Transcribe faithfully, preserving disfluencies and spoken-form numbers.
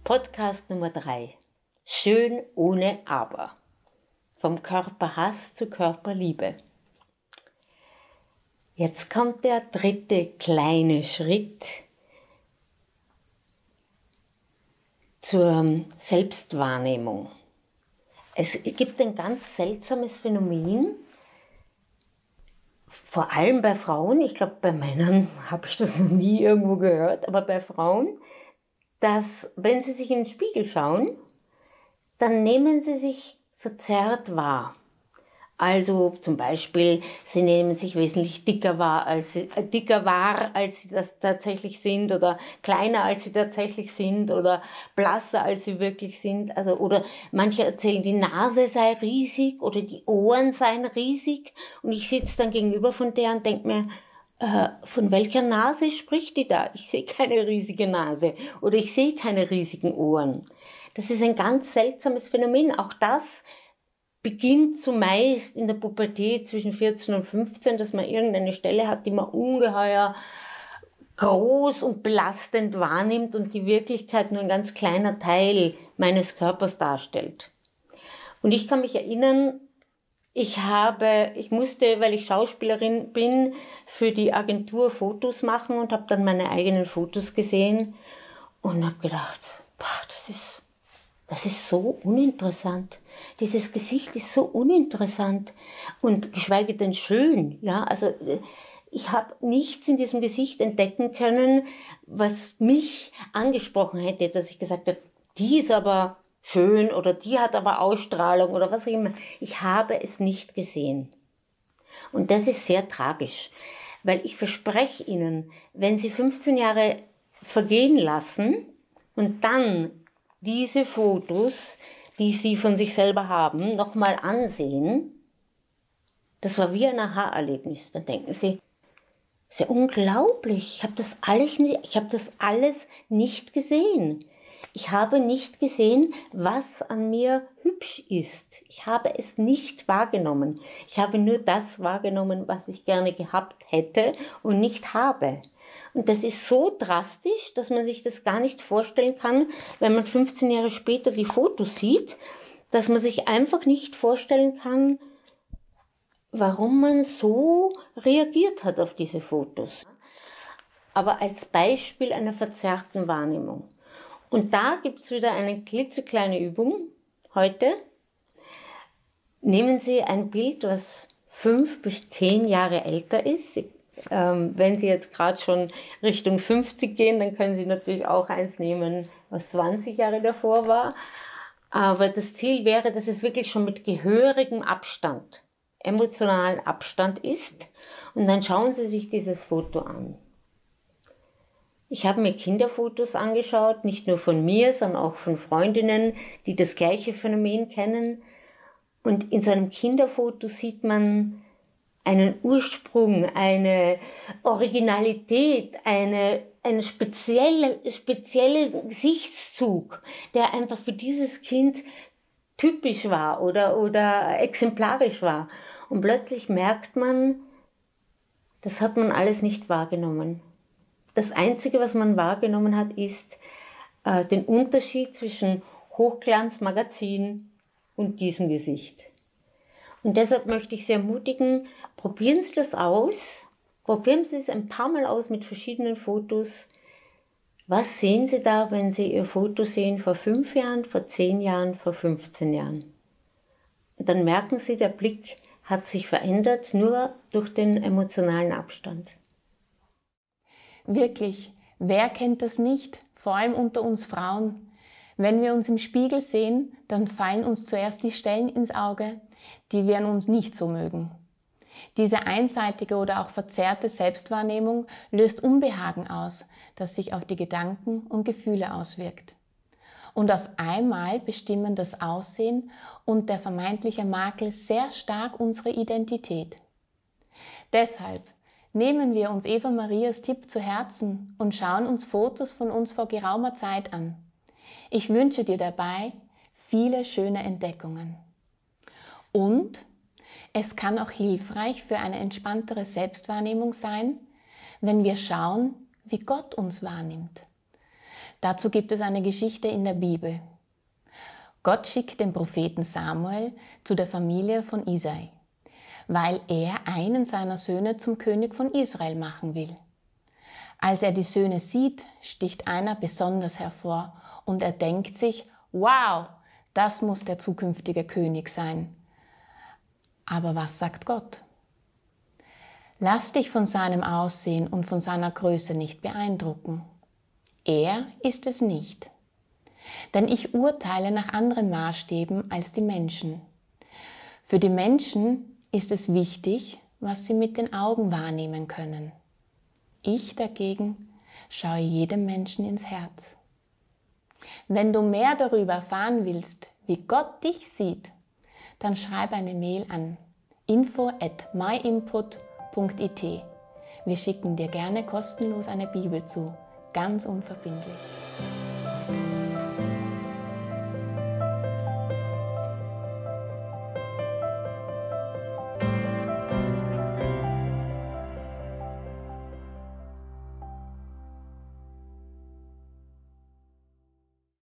Podcast Nummer drei. Schön ohne Aber. Vom Körperhass zu Körperliebe. Jetzt kommt der dritte kleine Schritt zur Selbstwahrnehmung. Es gibt ein ganz seltsames Phänomen, vor allem bei Frauen, ich glaube bei Männern habe ich das noch nie irgendwo gehört, aber bei Frauen, dass wenn sie sich in den Spiegel schauen, dann nehmen sie sich verzerrt wahr. Also zum Beispiel, sie nehmen sich wesentlich dicker wahr, als sie, äh, dicker wahr, als sie das tatsächlich sind, oder kleiner, als sie tatsächlich sind, oder blasser, als sie wirklich sind. Also, oder manche erzählen, die Nase sei riesig oder die Ohren seien riesig. Und ich sitze dann gegenüber von der und denke mir, äh, von welcher Nase spricht die da? Ich sehe keine riesige Nase oder ich sehe keine riesigen Ohren. Das ist ein ganz seltsames Phänomen. Auch das beginnt zumeist in der Pubertät zwischen vierzehn und fünfzehn, dass man irgendeine Stelle hat, die man ungeheuer groß und belastend wahrnimmt und die Wirklichkeit nur ein ganz kleiner Teil meines Körpers darstellt. Und ich kann mich erinnern, ich habe, ich musste, weil ich Schauspielerin bin, für die Agentur Fotos machen und habe dann meine eigenen Fotos gesehen und habe gedacht, boah, das ist Das ist so uninteressant. Dieses Gesicht ist so uninteressant und geschweige denn schön. Ja, also ich habe nichts in diesem Gesicht entdecken können, was mich angesprochen hätte, dass ich gesagt habe, die ist aber schön oder die hat aber Ausstrahlung oder was auch immer. Ich habe es nicht gesehen. Und das ist sehr tragisch, weil ich verspreche Ihnen, wenn Sie fünfzehn Jahre vergehen lassen und dann diese Fotos, die Sie von sich selber haben, nochmal ansehen, das war wie ein Aha-Erlebnis. Dann denken Sie, das ist ja unglaublich, ich habe das alles nicht, ich habe das alles nicht gesehen. Ich habe nicht gesehen, was an mir hübsch ist. Ich habe es nicht wahrgenommen. Ich habe nur das wahrgenommen, was ich gerne gehabt hätte und nicht habe. Und das ist so drastisch, dass man sich das gar nicht vorstellen kann, wenn man fünfzehn Jahre später die Fotos sieht, dass man sich einfach nicht vorstellen kann, warum man so reagiert hat auf diese Fotos. Aber als Beispiel einer verzerrten Wahrnehmung. Und da gibt es wieder eine klitzekleine Übung heute. Nehmen Sie ein Bild, was fünf bis zehn Jahre älter ist. Ähm, wenn Sie jetzt gerade schon Richtung fünfzig gehen, dann können Sie natürlich auch eins nehmen, was zwanzig Jahre davor war. Aber das Ziel wäre, dass es wirklich schon mit gehörigem Abstand, emotionalen Abstand ist. Und dann schauen Sie sich dieses Foto an. Ich habe mir Kinderfotos angeschaut, nicht nur von mir, sondern auch von Freundinnen, die das gleiche Phänomen kennen. Und in so einem Kinderfoto sieht man einen Ursprung, eine Originalität, eine, einen spezielle, speziellen Gesichtszug, der einfach für dieses Kind typisch war oder, oder exemplarisch war. Und plötzlich merkt man, das hat man alles nicht wahrgenommen. Das Einzige, was man wahrgenommen hat, ist äh, den Unterschied zwischen Hochglanzmagazin und diesem Gesicht. Und deshalb möchte ich Sie ermutigen, probieren Sie das aus, probieren Sie es ein paar Mal aus mit verschiedenen Fotos. Was sehen Sie da, wenn Sie Ihr Foto sehen vor fünf Jahren, vor zehn Jahren, vor fünfzehn Jahren? Und dann merken Sie, der Blick hat sich verändert, nur durch den emotionalen Abstand. Wirklich, wer kennt das nicht? Vor allem unter uns Frauen. Wenn wir uns im Spiegel sehen, dann fallen uns zuerst die Stellen ins Auge, die wir an uns nicht so mögen. Diese einseitige oder auch verzerrte Selbstwahrnehmung löst Unbehagen aus, das sich auf die Gedanken und Gefühle auswirkt. Und auf einmal bestimmen das Aussehen und der vermeintliche Makel sehr stark unsere Identität. Deshalb nehmen wir uns Eva Marias Tipp zu Herzen und schauen uns Fotos von uns vor geraumer Zeit an. Ich wünsche dir dabei viele schöne Entdeckungen. Und es kann auch hilfreich für eine entspanntere Selbstwahrnehmung sein, wenn wir schauen, wie Gott uns wahrnimmt. Dazu gibt es eine Geschichte in der Bibel. Gott schickt den Propheten Samuel zu der Familie von Isai, weil er einen seiner Söhne zum König von Israel machen will. Als er die Söhne sieht, sticht einer besonders hervor und er denkt sich, wow, das muss der zukünftige König sein. Aber was sagt Gott? Lass dich von seinem Aussehen und von seiner Größe nicht beeindrucken. Er ist es nicht. Denn ich urteile nach anderen Maßstäben als die Menschen. Für die Menschen ist es wichtig, was sie mit den Augen wahrnehmen können. Ich dagegen schaue jedem Menschen ins Herz. Wenn du mehr darüber erfahren willst, wie Gott dich sieht, dann schreib eine Mail an info at myinput punkt it. Wir schicken dir gerne kostenlos eine Bibel zu, ganz unverbindlich.